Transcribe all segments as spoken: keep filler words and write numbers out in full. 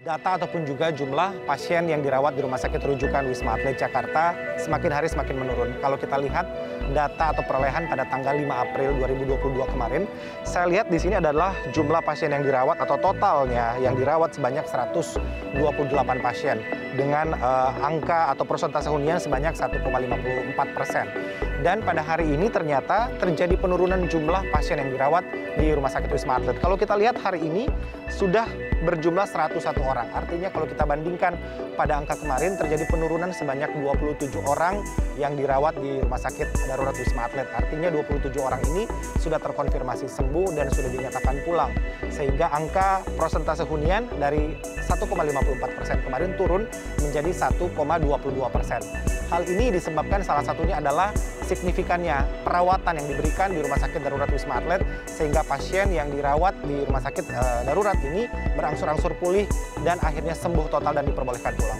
Data ataupun juga jumlah pasien yang dirawat di Rumah Sakit Rujukan Wisma Atlet Jakarta semakin hari semakin menurun. Kalau kita lihat data atau perolehan pada tanggal lima April dua ribu dua puluh dua kemarin, saya lihat di sini adalah jumlah pasien yang dirawat atau totalnya yang dirawat sebanyak seratus dua puluh delapan pasien dengan uh, angka atau persentase hunian sebanyak satu koma lima empat persen. Dan pada hari ini ternyata terjadi penurunan jumlah pasien yang dirawat di Rumah Sakit Wisma Atlet. Kalau kita lihat hari ini sudah berjumlah seratus satu orang. Artinya kalau kita bandingkan pada angka kemarin terjadi penurunan sebanyak dua puluh tujuh orang yang dirawat di Rumah Sakit Darurat Wisma Atlet. Artinya dua puluh tujuh orang ini sudah terkonfirmasi sembuh dan sudah dinyatakan pulang. Sehingga angka persentase hunian dari satu koma lima empat persen kemarin turun menjadi satu koma dua dua persen. Hal ini disebabkan salah satunya adalah signifikannya perawatan yang diberikan di Rumah Sakit Darurat Wisma Atlet sehingga pasien yang dirawat di Rumah Sakit uh, Darurat ini berangsur-angsur pulih dan akhirnya sembuh total dan diperbolehkan pulang.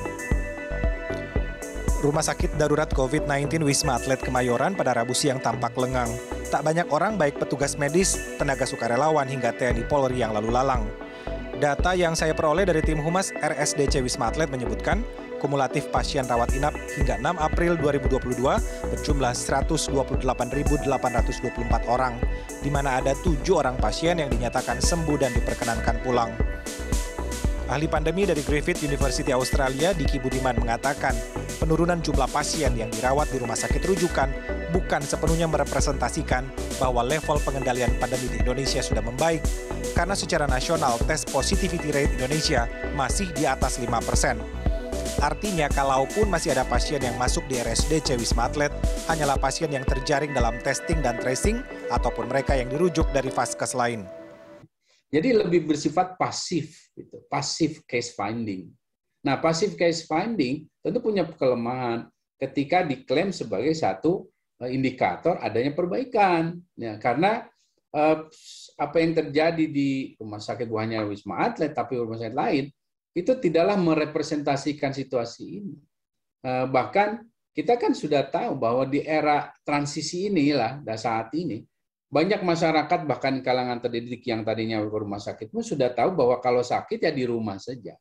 Rumah Sakit Darurat COVID sembilan belas Wisma Atlet Kemayoran pada Rabu siang tampak lengang. Tak banyak orang baik petugas medis, tenaga sukarelawan hingga T N I Polri yang lalu lalang. Data yang saya peroleh dari tim Humas R S D C Wisma Atlet menyebutkan kumulatif pasien rawat inap hingga enam April dua ribu dua puluh dua berjumlah seratus dua puluh delapan ribu delapan ratus dua puluh empat orang, di mana ada tujuh orang pasien yang dinyatakan sembuh dan diperkenankan pulang. Ahli pandemi dari Griffith University Australia, Diki Budiman, mengatakan penurunan jumlah pasien yang dirawat di rumah sakit rujukan bukan sepenuhnya merepresentasikan bahwa level pengendalian pandemi di Indonesia sudah membaik, karena secara nasional tes positivity rate Indonesia masih di atas lima persen. Artinya, kalaupun masih ada pasien yang masuk di R S D C Wisma Atlet, hanyalah pasien yang terjaring dalam testing dan tracing, ataupun mereka yang dirujuk dari vaskes lain. Jadi lebih bersifat pasif, gitu. Pasif case finding. Nah, pasif case finding tentu punya kelemahan ketika diklaim sebagai satu indikator adanya perbaikan. Ya, karena eh, apa yang terjadi di rumah sakit bukan hanya Wisma Atlet, tapi rumah sakit lain, itu tidaklah merepresentasikan situasi ini. Bahkan kita kan sudah tahu bahwa di era transisi inilah, saat ini, banyak masyarakat bahkan kalangan terdidik yang tadinya ke rumah sakit pun sudah tahu bahwa kalau sakit ya di rumah saja.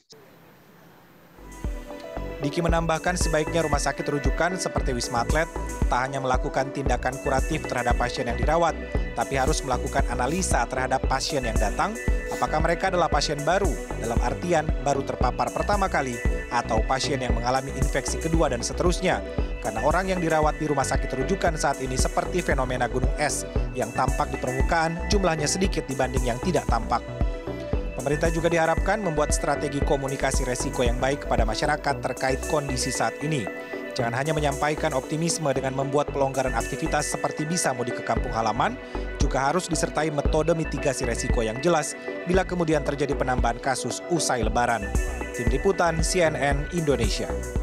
Diki menambahkan sebaiknya rumah sakit rujukan seperti Wisma Atlet tak hanya melakukan tindakan kuratif terhadap pasien yang dirawat, tapi harus melakukan analisa terhadap pasien yang datang, apakah mereka adalah pasien baru, dalam artian baru terpapar pertama kali, atau pasien yang mengalami infeksi kedua dan seterusnya. Karena orang yang dirawat di rumah sakit rujukan saat ini seperti fenomena gunung es, yang tampak di permukaan jumlahnya sedikit dibanding yang tidak tampak. Pemerintah juga diharapkan membuat strategi komunikasi resiko yang baik kepada masyarakat terkait kondisi saat ini. Jangan hanya menyampaikan optimisme dengan membuat pelonggaran aktivitas seperti bisa mudik ke kampung halaman, juga harus disertai metode mitigasi resiko yang jelas bila kemudian terjadi penambahan kasus usai Lebaran. Tim Liputan C N N Indonesia.